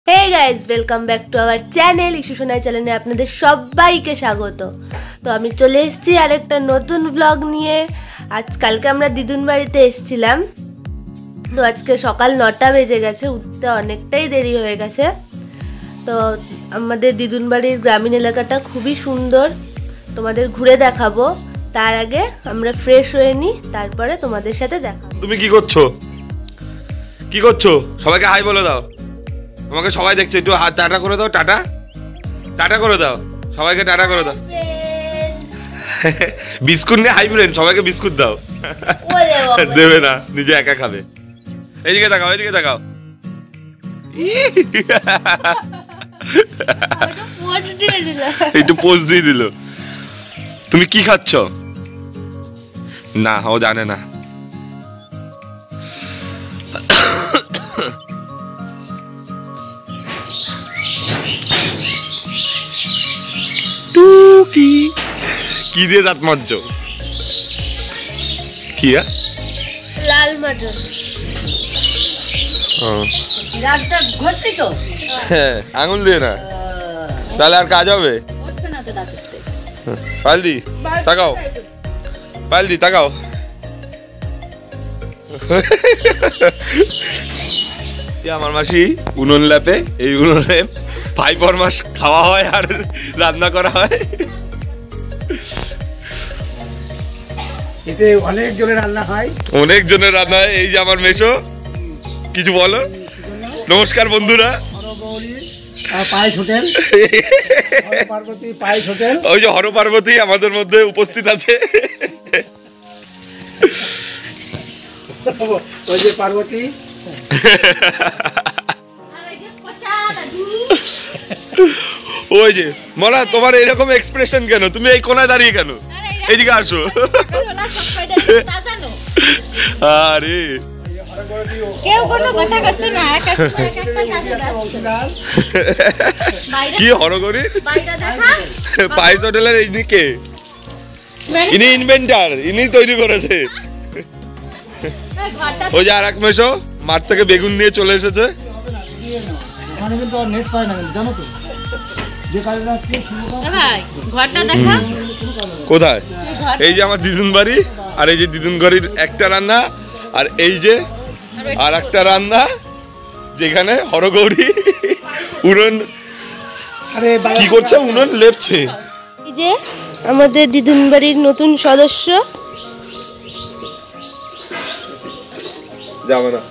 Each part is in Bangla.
Hey guys welcome back to our channel Ishu Sonai চ্যানেলে আপনাদের সবাইকে স্বাগত। তো আমি চলে এসেছি আরেকটা নতুন ব্লগ নিয়ে। কালকে আমরা দিদুন বাড়িতে এসেছিলাম, তো আজকে সকাল 9টা বেজে গেছে, উঠতে অনেকটাই দেরি হয়ে গেছে। তো আমাদের দিদুন বাড়ির গ্রামীণ এলাকাটা খুবই সুন্দর, তোমাদের ঘুরে দেখাবো। তার আগে আমরা ফ্রেশ হয়ে নিই, তারপরে তোমাদের সাথে দেখা। তুমি কি করছো? কি করছো? সবাইকে হাই বলে দাও। তোমাকে সবাই দেখছে, একটু হাত টাটা করে দাও। টাটা টাটা করে দাও, সবাইকে টাটা করে দাও। বিস্কুট নিয়ে হাই ফ্রেন্ড, সবাইকে বিস্কুট দাও। দেবে না, নিজে একা খাবে। এইদিকে তাকাও, এইদিকে তাকাও। একটু পোজ দিয়ে দিল। তুমি কি খাচ্ছ? না, ও জানে না। কি দিয়ে দাঁত মাজছো? কি লাল মটর হ্যাঁ, আঙুল দিয়ে না, তাহলে আর কাজ হবে? পালদি তাকাও, পালদি তাকাও। আমার মাসি উনুন ল্যাপে, এই উনুনে 5 মাস খাওয়া হয় আর রান্না করা হয়। এতে অনেক জনের রান্না হয়, অনেক জনের রান্না হয়। এই যে আমার মেশো, কিছু বলো। নমস্কার বন্ধুরা। পায়েস হোটেল, পার্বতী পায়েস হোটেল, ওই যে হর পার্বতী আমাদের মধ্যে উপস্থিত আছে। ওই যে পার্বতী। ওই যে মনা, তোমার এরকম এক্সপ্রেশন কেন? তুমি এই কোনায় দাঁড়িয়ে কেন? এইদিকে আসো। আরে কেউ কোনো কথা করছে না, কি হরগরি পায়েস হোটেলের এইদিকে ইনি ইনভেন্টার, ইনি তৈরি করেছে। ওই যে আর এক মেশো মাঠ থেকে বেগুন নিয়ে চলে এসেছে। কোথায়? এই যে আমার দিদুন বাড়ি, আর এই যে দিদুন বাড়ির একটা রান্না, আর এই যে আর একটা রান্না যেখানে হরগৌরী উনুন কি করছে, উনুন লেপছে। এই যে আমাদের দিদুন বাড়ির নতুন সদস্য। যাবে না,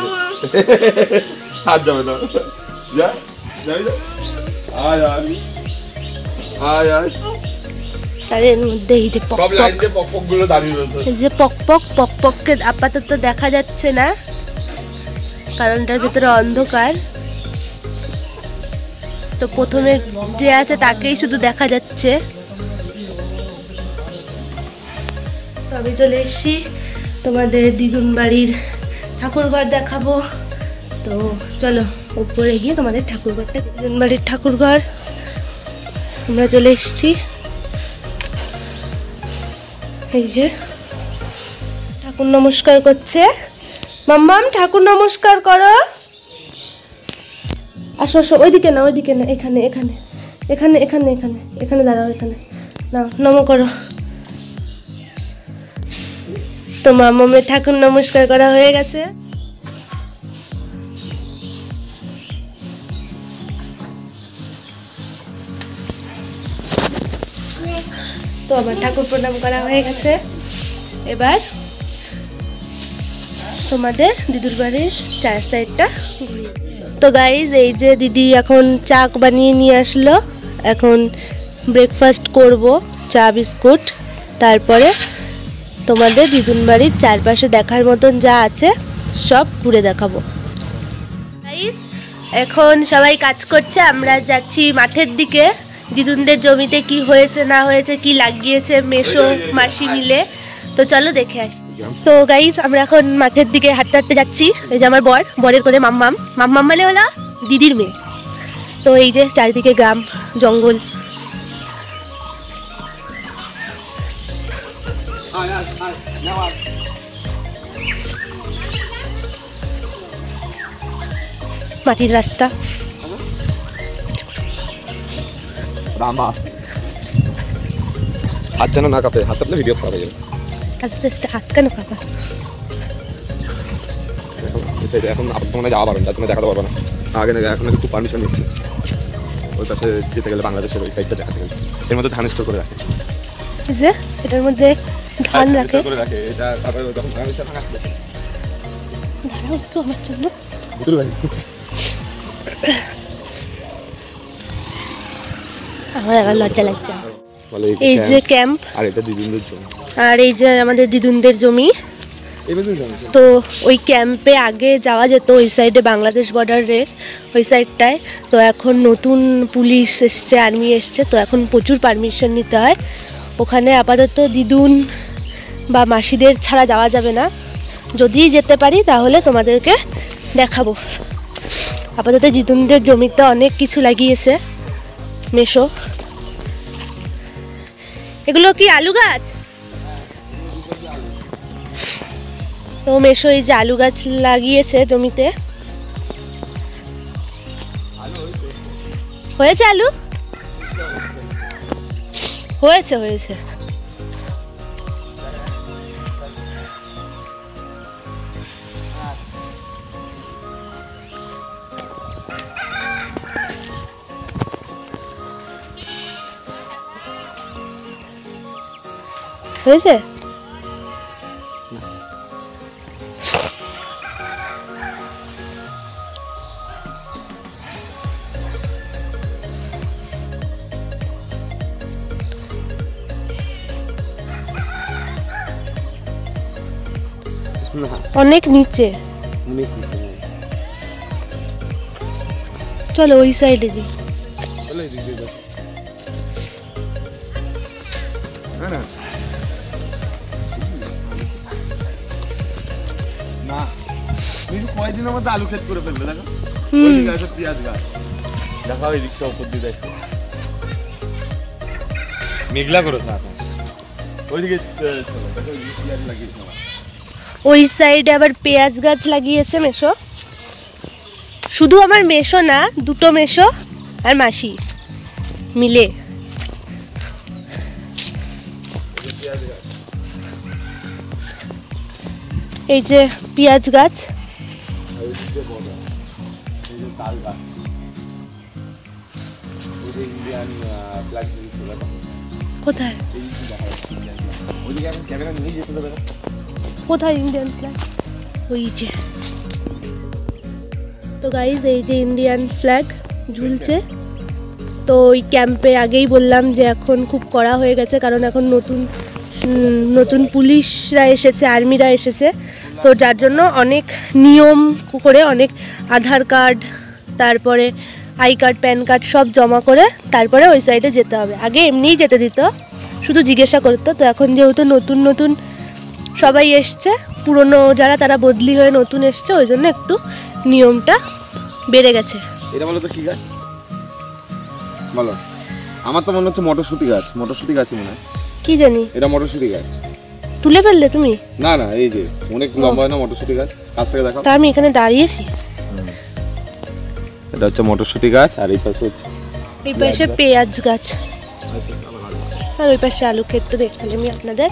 হাত যাবে না, যা যাবি যা, আয় আয় আয় আয়। তার মধ্যে এই যে পক পক গুলো দাঁড়িয়ে রয়েছে, এই যে পক পককে আপাতত দেখা যাচ্ছে না, কারণটার ভিতরে অন্ধকার। তো প্রথমে যে আছে তাকেই শুধু দেখা যাচ্ছে। তো আমি চলে এসেছি তোমাদের দিদুন বাড়ির ঠাকুরঘর দেখাবো। তো চলো উপরে গিয়ে তোমাদের ঠাকুরঘরটা, দিদুন বাড়ির ঠাকুরঘর আমরা চলে এসেছি। এই যে ঠাকুর নমস্কার করছে, মাম্মাম ঠাকুর নমস্কার করো। আসো আসো, ওইদিকে না, ওইদিকে না, এখানে এখানে এখানে এখানে এখানে এখানে দাঁড়াও, এখানে না, নম করো। তো মাম্মামের ঠাকুর নমস্কার করা হয়ে গেছে। তো আমার ঠাকুর প্রণাম করা হয়ে গেছে। এবার তোমাদের দিদুর বাড়ির চার সাইডটা ঘুরিয়ে। তো গাইজ এই যে দিদি এখন চা বানিয়ে নিয়ে আসলো, এখন ব্রেকফাস্ট করব, চা বিস্কুট। তারপরে তোমাদের দিদুন বাড়ির চারপাশে দেখার মতন যা আছে সব ঘুরে দেখাবো। গাইজ এখন সবাই কাজ করছে, আমরা যাচ্ছি মাঠের দিকে। দিদুনদের জমিতে কি হয়েছে না হয়েছে, কি লাগিয়েছে মেশো মাসি মিলে, তো চলো দেখে আসি। তো গাইস আমরা এখন মাঠের দিকে হাঁটতে হাঁটতে যাচ্ছি। এই যে আমার বরের কোলে মাম্মাম, মাম্মাম মানে হলো দিদির মেয়ে। তো এই যে চারিদিকে গ্রাম জঙ্গল। মাটির রাস্তা। হাত যেন না কাঁপে, হাত কাঁপলে ভিডিও খারাপ হয়ে যাবে। আস্তে হাত কেন কাঁপা? এখন বর্তমানে যাওয়া পারবেন, তুমি দেখাতে পারবে না। আগে এখন খুব পারমিশন নিচ্ছে, ওই পাশে যেতে গেলে বাংলাদেশের ওই সাইডটা দেখাতে গেলে। এর মধ্যে ধান স্টোর করে রাখে, যে এটার মধ্যে ধান রাখে করে রাখে। এটা তারপরে যখন ধান ভাঙা দাঁড়াও একটু আমার জন্য। আমার আবার লজ্জা লাগছে। এই যে ক্যাম্প, আর এটা দিদুনদের জমি, আর এই যে আমাদের দিদুনদের জমি। তো ওই ক্যাম্পে আগে যাওয়া যেত ওই সাইডে, বাংলাদেশ বর্ডারের ওই সাইডটায়। তো এখন নতুন পুলিশ এসছে, আর্মি এসছে, তো এখন প্রচুর পারমিশন নিতে হয় ওখানে। আপাতত দিদুন বা মাসিদের ছাড়া যাওয়া যাবে না। যদি যেতে পারি তাহলে তোমাদেরকে দেখাবো। আপাতত দিদুনদের জমিতে অনেক কিছু লাগিয়েছে মেশো। এগুলো কি আলু গাছ? তো মেশো এই যে আলু গাছ লাগিয়েছে জমিতে। হয়েছে আলু? হয়েছে হয়েছে। হয়েছে? অনেক নিচে। চলো ওই সাইডে যাই। কয়েকদিনের মধ্যে আলু ক্ষেত করে ফেলবে। দেখো পেঁয়াজ গাছ, দেখা ওই দিকটা উপর দিয়ে দেখো মেঘলা করে আকাশ। ওইদিকে ওই সাইডে আবার পেঁয়াজ গাছ লাগিয়েছে মেশো। শুধু আমার মেশো না, দুটো মেশো আর মাসি মিলে। এই যে পেঁয়াজ গাছ, কোথায় কোথায় ইন্ডিয়ান ফ্ল্যাগ? ওই যে। তো গাইজ এই যে ইন্ডিয়ান ফ্ল্যাগ ঝুলছে। তো ওই ক্যাম্পে আগেই বললাম যে এখন খুব কড়া হয়ে গেছে, কারণ এখন নতুন পুলিশরা এসেছে, আর্মিরা এসেছে। তো যার জন্য অনেক নিয়ম করে, অনেক আধার কার্ড, তারপরে আই কার্ড, প্যান কার্ড সব জমা করে তারপরে ওই সাইডে যেতে হবে। আগে এমনিই যেতে দিত, শুধু জিজ্ঞাসা করতো। তো এখন যেহেতু নতুন সবাই এসছে, পুরনো যারা তারা বদলি হয়ে নতুন এসছে, ওই জন্য একটু নিয়মটা বেড়ে গেছে। এটা বলো তো কি গাছ বলো? আমার তো মনে হচ্ছে মটরশুঁটি গাছ। মটরশুঁটি গাছই মনে হয়, কি জানি। এটা মটরশুঁটি গাছ। তুলে ফেললে তুমি? না না, এই যে অনেক লম্বা হয় না মটরশুঁটি গাছ, কাছ থেকে দেখাও। তা আমি এখানে দাঁড়িয়েছি। এটা হচ্ছে মটরশুঁটি গাছ, আর এই পাশে হচ্ছে এই পাশে পেঁয়াজ গাছ, আর ওই পাশে আলু ক্ষেত। তো দেখালাম আমি আপনাদের।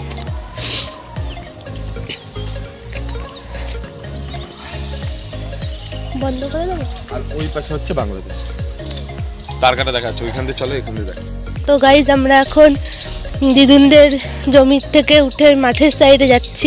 বন্ধ করে দেবো। আর ওই পাশে হচ্ছে বাংলাদেশ। তার কাটা দেখা যাচ্ছে, ওইখান থেকে চলে, এখান থেকে দেখা। তো গাইজ আমরা এখন দিদুনদের জমির থেকে উঠে মাঠের সাইডে যাচ্ছি।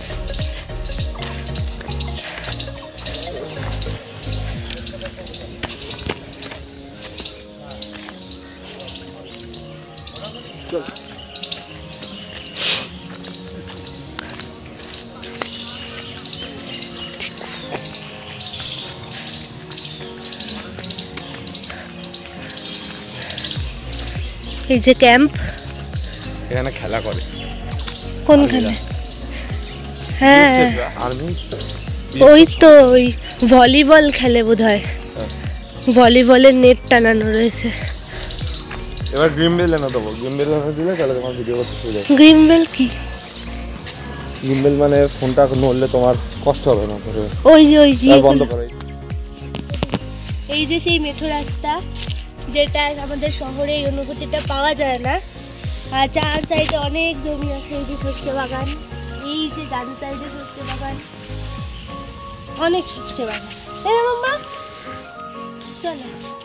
এই যে ক্যাম্প, এখানে খেলা করে। কোনখানে? হ্যাঁ ওই তো, ওই ভলিবল খেলে বোধহয়। ভলিবলের নেট টানানো রয়েছে। এবার গ্রিন বেল এনে দেবো। গ্রিন বেল এনে দিলে তাহলে তোমার ভিডিও করতে সুবিধা হবে। গ্রিন বেল কি? গ্রিন বেল মানে ফোনটা নড়লে তোমার কষ্ট হবে না। ওই যে ওই যে বন্ধ করো। এই যে সেই মেঠো রাস্তা, যেটা আমাদের শহরে এই অনুভূতিটা পাওয়া যায় না। আর চার সাইডে অনেক জমি আছে, এই যে সর্ষে বাগান, এই যে ডান সাইডে সর্ষে বাগান, অনেক সর্ষে বাগান। তাই না মাম্মা? চলো।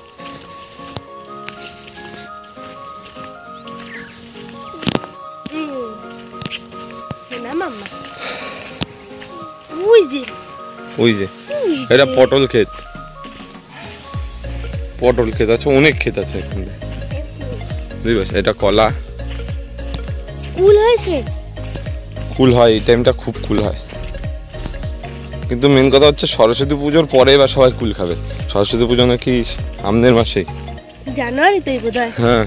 না মাম্মা, ওই যে এটা পটল ক্ষেত, পটল ক্ষেত আছে, অনেক ক্ষেত আছে এখানে। বুঝতে এটা কলা, কুল হয়েছে, কুল হয় এই টাইমটা, খুব কুল হয়। কিন্তু মেন কথা হচ্ছে সরস্বতী পুজোর পরে এবার সবাই কুল খাবে। সরস্বতী পুজো নাকি সামনের মাসে, জানুয়ারিতেই বোধ হয়। হ্যাঁ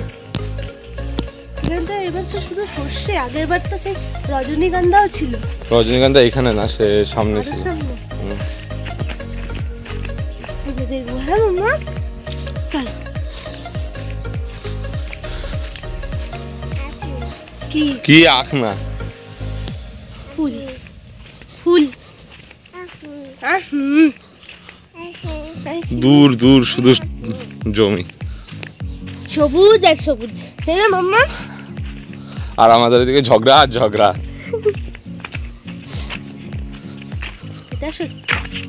এবার তো শুধু সর্ষে, আগের বার তো সেই রজনীগন্ধাও ছিল। রজনীগন্ধা এখানে না, সে সামনে ছিল। দেখবো, হ্যাঁ মাম্মা চলো। কি আখ না, ফুল, ফুল। দূর দূর শুধু জমি, সবুজ আর সবুজ, তাই না মাম্মা? আর আমাদের এদিকে ঝগড়া আর ঝগড়া। এটা সত্যি।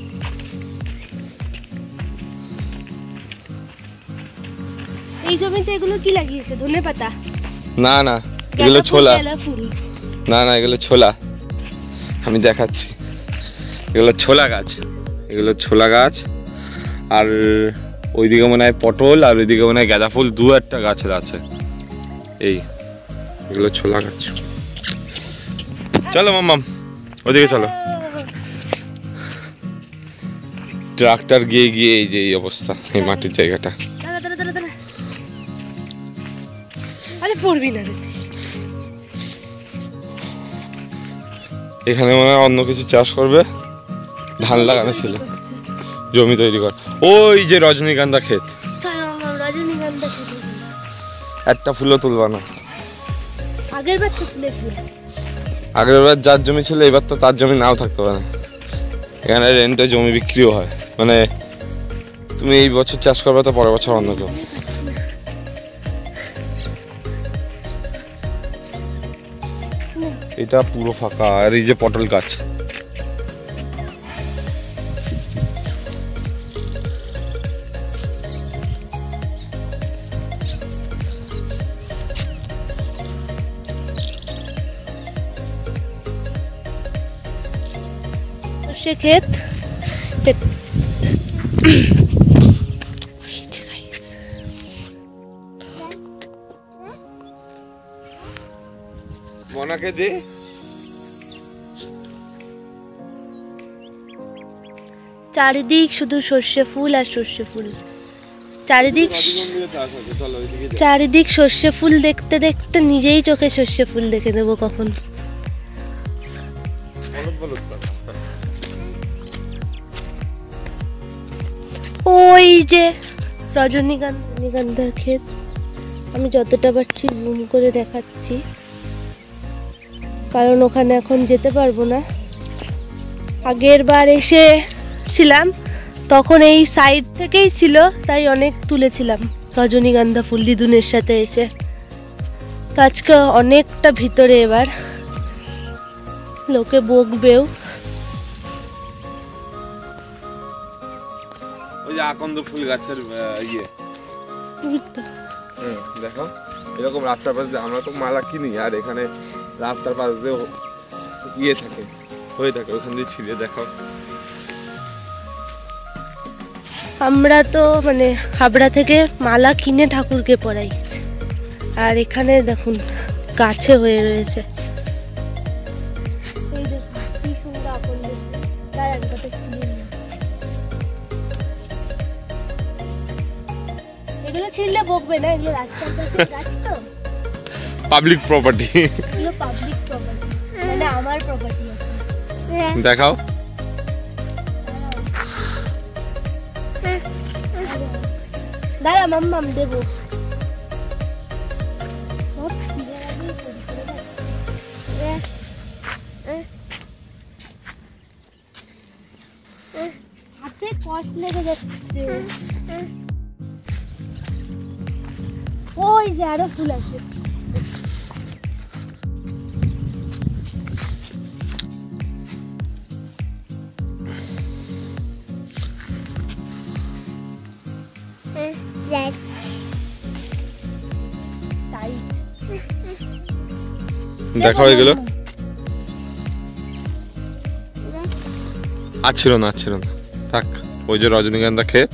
এই জমিতে এগুলো কি লাগিয়েছে? ধনেপাতা? না না, এগুলো ছোলা। ফুল? না না, এগুলো ছোলা, আমি দেখাচ্ছি। এগুলো ছোলা গাছ, এগুলো ছোলা গাছ। আর ওইদিকে মনে হয় পটল, আর ওইদিকে মনে হয় গাঁদা ফুল, দু একটা গাছের আছে। এগুলো ছোলা গাছ। চলো মাম্মাম, ওদিকে চলো। ট্রাক্টর গিয়ে গিয়ে এই যে এই অবস্থা, এই মাটির জায়গাটা। আরে পড়বি না রে। এখানে মনে হয় অন্য কিছু চাষ করবে, ধান লাগানো ছিল, জমি তৈরি কর। ওই যে রজনীগন্ধা ক্ষেত, রজনীগন্ধা ক্ষেত। একটা ফুলও তুলবা না। আগের বার তো তুলেছিল। আগের বার যার জমি ছিল এবার তো তার জমি নাও থাকতে পারে। এখানে রেন্টে জমি বিক্রিও হয়, মানে তুমি এই বছর চাষ করবে তো পরের বছর অন্য কেউ। এটা পুরো ফাঁকা, আর এই যে পটল গাছ। সে ক্ষেত মনাকে দে। চারিদিক শুধু সর্ষে ফুল আর সর্ষে ফুল, চারিদিক সর্ষে ফুল দেখতে দেখতে নিজেই চোখে সর্ষে ফুল দেখে নেবো কখন। ওই যে রজনীগন্ধার ক্ষেত, আমি যতটা পারছি জুম করে দেখাচ্ছি, কারণ ওখানে এখন যেতে পারবো না। আগের বার এসেছিলাম তখন এই সাইড থেকেই ছিল, তাই অনেক তুলেছিলাম রজনীগন্ধা ফুল দিদুনের সাথে এসে। তো আজকে অনেকটা ভিতরে, এবার লোকে বকবেও। ওই যে আকন্দ ফুল গাছের ইয়ে, দেখো এরকম রাস্তার পাশে আমরা তো মালা কিনি, আর এখানে রাস্তার পাশে ইয়ে থাকে, হয়ে থাকে, ওখান দিয়ে ছিঁড়ে দেখাও। আমরা তো মানে হাবড়া থেকে মালা কিনে ঠাকুরকে পরাই, আর এখানে দেখুন গাছে হয়ে রয়েছে। এগুলো ছিঁড়লে বকবে না, এগুলো রাস্তার পাশে গাছ তো, পাবলিক প্রপার্টি। এগুলো পাবলিক প্রপার্টি, মানে আমার প্রপার্টি আছে। দেখাও। দাঁড়া মাম্মাম দেবো। হাতে কষ লেগে যাচ্ছে। ওই যে আরো ফুল আছে। দেখো এগুলো ছিল না থাক। ওই যে রজনীগন্ধা ক্ষেত,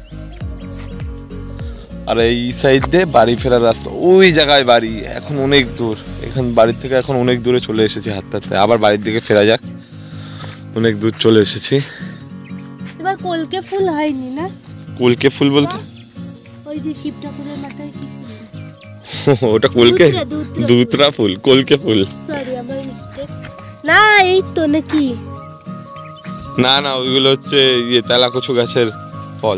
আর এই সাইড দিয়ে বাড়ি ফেরার রাস্তা। ওই জায়গায় বাড়ি, এখন অনেক দূর। এখান বাড়ির থেকে এখন অনেক দূরে চলে এসেছি হাঁটতে হাঁটতে। আবার বাড়ির দিকে ফেরা যাক, অনেক দূর চলে এসেছি। এবার কলকে ফুল হয়নি না? কলকে ফুল বলতে ওই যে শিব ঠাকুরের মাথায় কি ফুল? ওটা কলকে, দুতরা ফুল, কলকে ফুল। সরি আমার মিস্টেক। না এই তো নাকি? না না, ওইগুলো হচ্ছে ইয়ে তেলাকচু গাছের ফল।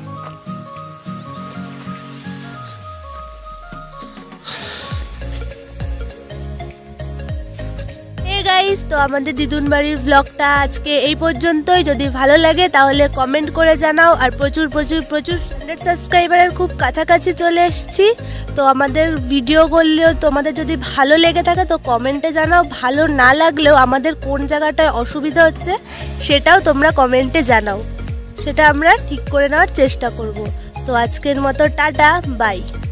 গাইস, তো আমাদের দিদুন বাড়ির ব্লগটা আজকে এই পর্যন্তই। যদি ভালো লাগে তাহলে কমেন্ট করে জানাও। আর প্রচুর 100 সাবস্ক্রাইবারের খুব কাছাকাছি চলে এসেছি। তো আমাদের ভিডিও করলেও তোমাদের যদি ভালো লেগে থাকে তো কমেন্টে জানাও। ভালো না লাগলেও আমাদের কোন জায়গাটায় অসুবিধা হচ্ছে সেটাও তোমরা কমেন্টে জানাও, সেটা আমরা ঠিক করে নেওয়ার চেষ্টা করব। তো আজকের মতো টাটা, বাই।